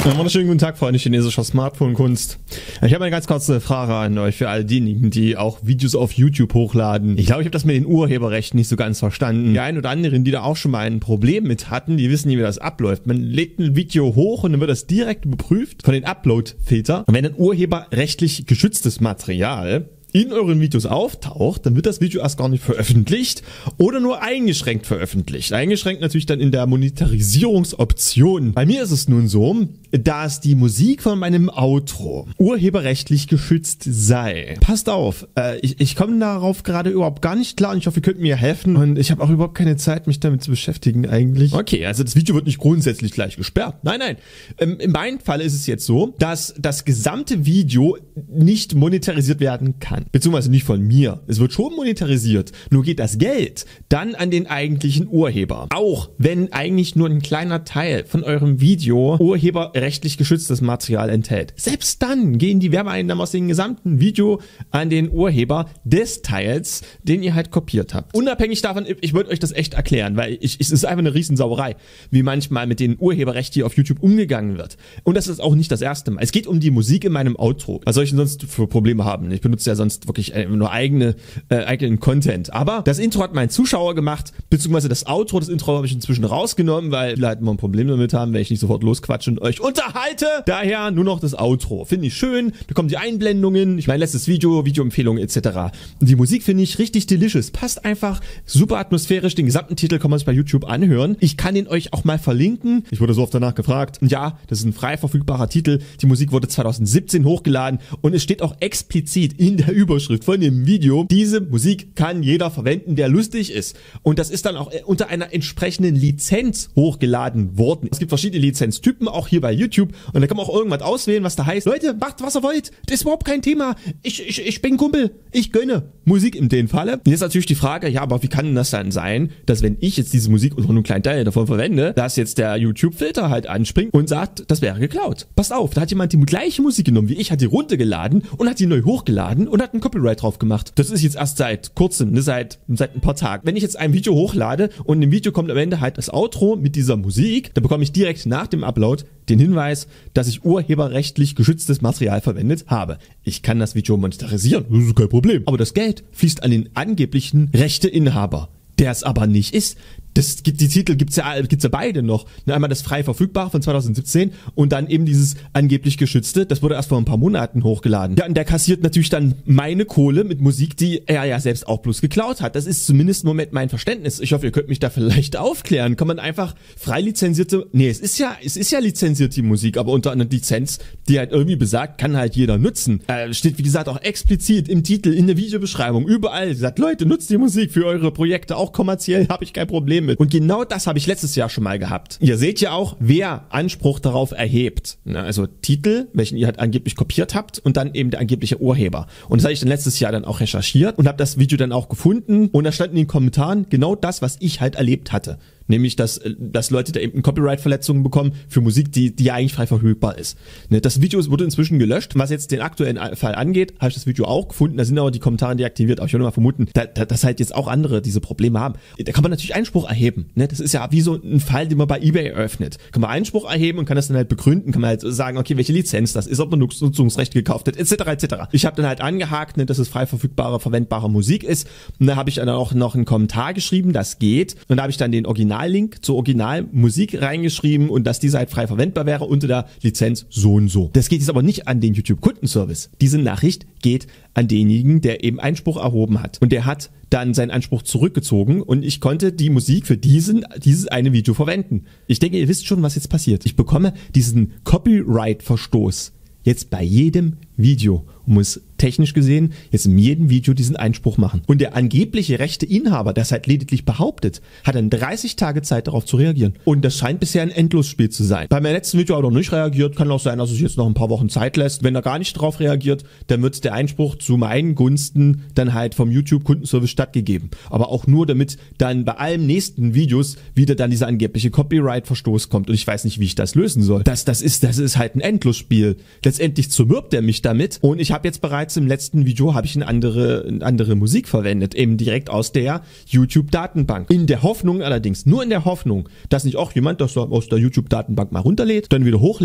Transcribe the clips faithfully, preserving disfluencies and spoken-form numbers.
Ja, wunderschönen guten Tag, Freunde chinesischer Smartphone-Kunst. Ich habe eine ganz kurze Frage an euch für all diejenigen, die auch Videos auf YouTube hochladen. Ich glaube, ich habe das mit den Urheberrechten nicht so ganz verstanden. Die einen oder anderen, die da auch schon mal ein Problem mit hatten, die wissen nicht, wie das abläuft. Man legt ein Video hoch und dann wird das direkt überprüft von den Upload-Filter. Und wenn ein urheberrechtlich geschütztes Material in euren Videos auftaucht, dann wird das Video erst gar nicht veröffentlicht oder nur eingeschränkt veröffentlicht. Eingeschränkt natürlich dann in der Monetarisierungsoption. Bei mir ist es nun so, dass die Musik von meinem Outro urheberrechtlich geschützt sei. Passt auf, äh, ich, ich komme darauf gerade überhaupt gar nicht klar und ich hoffe, ihr könnt mir helfen und ich habe auch überhaupt keine Zeit, mich damit zu beschäftigen eigentlich. Okay, also das Video wird nicht grundsätzlich gleich gesperrt. Nein, nein. Ähm, in meinem Fall ist es jetzt so, dass das gesamte Video nicht monetarisiert werden kann. Beziehungsweise nicht von mir. Es wird schon monetarisiert, nur geht das Geld dann an den eigentlichen Urheber. Auch wenn eigentlich nur ein kleiner Teil von eurem Video urheberrechtlich geschütztes Material enthält. Selbst dann gehen die Werbeeinnahmen aus dem gesamten Video an den Urheber des Teils, den ihr halt kopiert habt. Unabhängig davon, ich wollte euch das echt erklären, weil ich, es ist einfach eine Riesensauerei, wie manchmal mit den Urheberrechten hier auf YouTube umgegangen wird. Und das ist auch nicht das erste Mal. Es geht um die Musik in meinem Outro. Was soll ich denn sonst für Probleme haben? Ich benutze ja sonst wirklich nur eigene äh, eigenen Content. Aber das Intro hat mein Zuschauer gemacht, beziehungsweise das Outro, das Intro habe ich inzwischen rausgenommen, weil viele halt immer ein Problem damit haben, wenn ich nicht sofort losquatsche und euch unterhalte. Daher nur noch das Outro. Finde ich schön. Da kommen die Einblendungen, ich mein letztes Video, Videoempfehlungen et cetera. Und die Musik finde ich richtig delicious. Passt einfach super atmosphärisch. Den gesamten Titel kann man sich bei YouTube anhören. Ich kann den euch auch mal verlinken. Ich wurde so oft danach gefragt. Und ja, das ist ein frei verfügbarer Titel. Die Musik wurde zwanzig siebzehn hochgeladen und es steht auch explizit in der Überschrift von dem Video, diese Musik kann jeder verwenden, der lustig ist. Und das ist dann auch unter einer entsprechenden Lizenz hochgeladen worden. Es gibt verschiedene Lizenztypen, auch hier bei YouTube. Und da kann man auch irgendwas auswählen, was da heißt, Leute, macht was ihr wollt. Das ist überhaupt kein Thema. Ich, ich, ich bin Kumpel. Ich gönne Musik in dem Falle. Jetzt ist natürlich die Frage, ja, aber wie kann das dann sein, dass wenn ich jetzt diese Musik und nur einen kleinen Teil davon verwende, dass jetzt der YouTube-Filter halt anspringt und sagt, das wäre geklaut. Passt auf, da hat jemand die gleiche Musik genommen wie ich, hat die runtergeladen und hat die neu hochgeladen und hat ein Copyright drauf gemacht. Das ist jetzt erst seit kurzem, ne, seit, seit ein paar Tagen. Wenn ich jetzt ein Video hochlade und im Video kommt am Ende halt das Outro mit dieser Musik, dann bekomme ich direkt nach dem Upload den Hinweis, dass ich urheberrechtlich geschütztes Material verwendet habe. Ich kann das Video monetarisieren, das ist kein Problem. Aber das Geld fließt an den angeblichen Rechteinhaber, der es aber nicht ist. Das gibt, die Titel gibt's ja, gibt's ja beide noch. Einmal das frei verfügbare von zwanzig siebzehn und dann eben dieses angeblich geschützte. Das wurde erst vor ein paar Monaten hochgeladen. Ja, und der kassiert natürlich dann meine Kohle mit Musik, die er ja selbst auch bloß geklaut hat. Das ist zumindest im Moment mein Verständnis. Ich hoffe, ihr könnt mich da vielleicht aufklären. Kann man einfach frei lizenzierte, nee, es ist ja, es ist ja lizenziert die Musik, aber unter einer Lizenz, die halt irgendwie besagt, kann halt jeder nutzen. Äh, steht wie gesagt auch explizit im Titel, in der Videobeschreibung, überall. Sagt, Leute, nutzt die Musik für eure Projekte, auch kommerziell, habe ich kein Problem mit. Und genau das habe ich letztes Jahr schon mal gehabt. Ihr seht ja auch, wer Anspruch darauf erhebt. Also Titel, welchen ihr halt angeblich kopiert habt und dann eben der angebliche Urheber. Und das habe ich dann letztes Jahr dann auch recherchiert und habe das Video dann auch gefunden und da stand in den Kommentaren genau das, was ich halt erlebt hatte. Nämlich, dass, dass Leute da eben Copyright-Verletzungen bekommen für Musik, die, die ja eigentlich frei verfügbar ist. Das Video wurde inzwischen gelöscht. Was jetzt den aktuellen Fall angeht, habe ich das Video auch gefunden. Da sind aber die Kommentare deaktiviert. Aber ich würde mal vermuten, da, da, dass halt jetzt auch andere diese Probleme haben. Da kann man natürlich Einspruch erheben. Das ist ja wie so ein Fall, den man bei eBay eröffnet. Kann man Einspruch erheben und kann das dann halt begründen. Kann man halt sagen, okay, welche Lizenz das ist, ob man Nutzungsrechte gekauft hat, et cetera et cetera. Ich habe dann halt angehakt, dass es frei verfügbare, verwendbare Musik ist. Und da habe ich dann auch noch einen Kommentar geschrieben, das geht. Und da habe ich dann den Original Link zur Originalmusik reingeschrieben und dass diese halt frei verwendbar wäre unter der Lizenz so und so. Das geht jetzt aber nicht an den YouTube-Kundenservice. Diese Nachricht geht an denjenigen, der eben Einspruch erhoben hat. Und der hat dann seinen Anspruch zurückgezogen und ich konnte die Musik für diesen, dieses eine Video verwenden. Ich denke, ihr wisst schon, was jetzt passiert. Ich bekomme diesen Copyright-Verstoß jetzt bei jedem Video und muss technisch gesehen jetzt in jedem Video diesen Einspruch machen. Und der angebliche Rechteinhaber, der es halt lediglich behauptet, hat dann dreißig Tage Zeit darauf zu reagieren. Und das scheint bisher ein Endlosspiel zu sein. Bei meinem letzten Video hat er noch nicht reagiert, kann auch sein, dass es jetzt noch ein paar Wochen Zeit lässt. Wenn er gar nicht darauf reagiert, dann wird der Einspruch zu meinen Gunsten dann halt vom YouTube-Kundenservice stattgegeben. Aber auch nur, damit dann bei allen nächsten Videos wieder dann dieser angebliche Copyright-Verstoß kommt. Und ich weiß nicht, wie ich das lösen soll. Das, das ist, das ist halt ein Endlosspiel. Letztendlich zermürbt er mich damit. Und ich habe jetzt bereits im letzten Video habe ich eine andere, eine andere Musik verwendet, eben direkt aus der YouTube-Datenbank. In der Hoffnung allerdings, nur in der Hoffnung, dass nicht auch jemand das aus der YouTube-Datenbank mal runterlädt, dann wieder hochlädt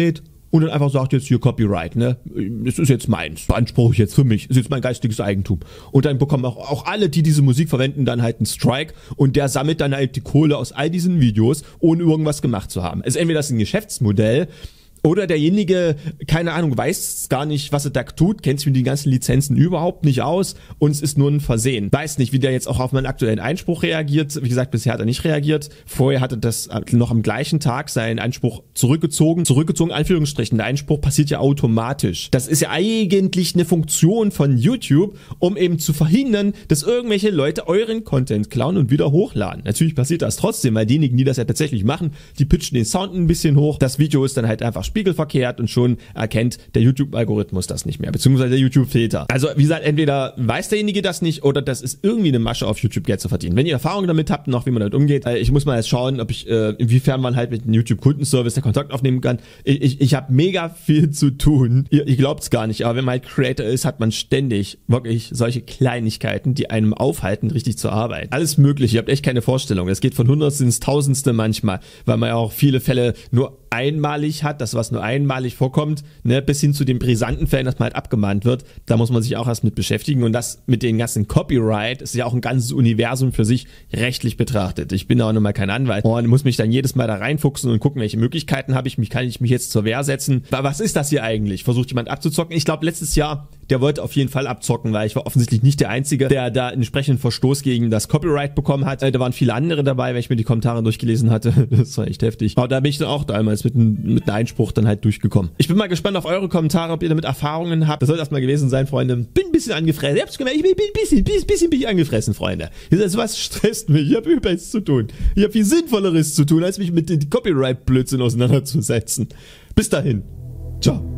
und dann einfach sagt, jetzt hier Copyright, ne? Das ist jetzt meins, beanspruche ich jetzt für mich, ist jetzt mein geistiges Eigentum. Und dann bekommen auch, auch alle, die diese Musik verwenden, dann halt einen Strike und der sammelt dann halt die Kohle aus all diesen Videos, ohne irgendwas gemacht zu haben. Also entweder das ist ein Geschäftsmodell, oder derjenige, keine Ahnung, weiß gar nicht, was er da tut, kennt sich mit den ganzen Lizenzen überhaupt nicht aus und es ist nur ein Versehen. Weiß nicht, wie der jetzt auch auf meinen aktuellen Einspruch reagiert. Wie gesagt, bisher hat er nicht reagiert. Vorher hatte das noch am gleichen Tag seinen Einspruch zurückgezogen. Zurückgezogen, Anführungsstrichen. Der Einspruch passiert ja automatisch. Das ist ja eigentlich eine Funktion von YouTube, um eben zu verhindern, dass irgendwelche Leute euren Content klauen und wieder hochladen. Natürlich passiert das trotzdem, weil diejenigen, die das ja tatsächlich machen, die pitchen den Sound ein bisschen hoch. Das Video ist dann halt einfach spiegelverkehrt und schon erkennt der YouTube-Algorithmus das nicht mehr, beziehungsweise der YouTube-Filter. Also wie gesagt, entweder weiß derjenige das nicht oder das ist irgendwie eine Masche auf YouTube Geld zu verdienen. Wenn ihr Erfahrung damit habt, noch wie man damit umgeht, ich muss mal jetzt schauen, ob ich, äh, inwiefern man halt mit dem YouTube-Kundenservice der Kontakt aufnehmen kann. Ich, ich, ich habe mega viel zu tun. Ihr, ihr glaubt's gar nicht, aber wenn man halt Creator ist, hat man ständig wirklich solche Kleinigkeiten, die einem aufhalten, richtig zu arbeiten. Alles mögliche, ihr habt echt keine Vorstellung. Es geht von Hundertste ins Tausendste manchmal, weil man ja auch viele Fälle nur einmalig hat, das was nur einmalig vorkommt, ne, bis hin zu den brisanten Fällen, dass man halt abgemahnt wird, da muss man sich auch erst mit beschäftigen und das mit den ganzen Copyright ist ja auch ein ganzes Universum für sich rechtlich betrachtet. Ich bin auch noch mal kein Anwalt und muss mich dann jedes Mal da reinfuchsen und gucken, welche Möglichkeiten habe ich, mich kann ich mich jetzt zur Wehr setzen. Aber was ist das hier eigentlich? Versucht jemand abzuzocken? Ich glaube letztes Jahr, der wollte auf jeden Fall abzocken, weil ich war offensichtlich nicht der Einzige, der da einen entsprechenden Verstoß gegen das Copyright bekommen hat. Da waren viele andere dabei, wenn ich mir die Kommentare durchgelesen hatte. Das war echt heftig. Aber da bin ich dann auch damals mit, ein, mit einem Einspruch dann halt durchgekommen. Ich bin mal gespannt auf eure Kommentare, ob ihr damit Erfahrungen habt. Das soll das mal gewesen sein, Freunde. Bin ein bisschen angefressen. Ihr habt's gemerkt, ich bin ein bisschen, bisschen, bisschen, bisschen angefressen, Freunde. Das was stresst mich. Ich habe übelst zu tun. Ich habe viel Sinnvolleres zu tun, als mich mit den Copyright-Blödsinn auseinanderzusetzen. Bis dahin. Ciao.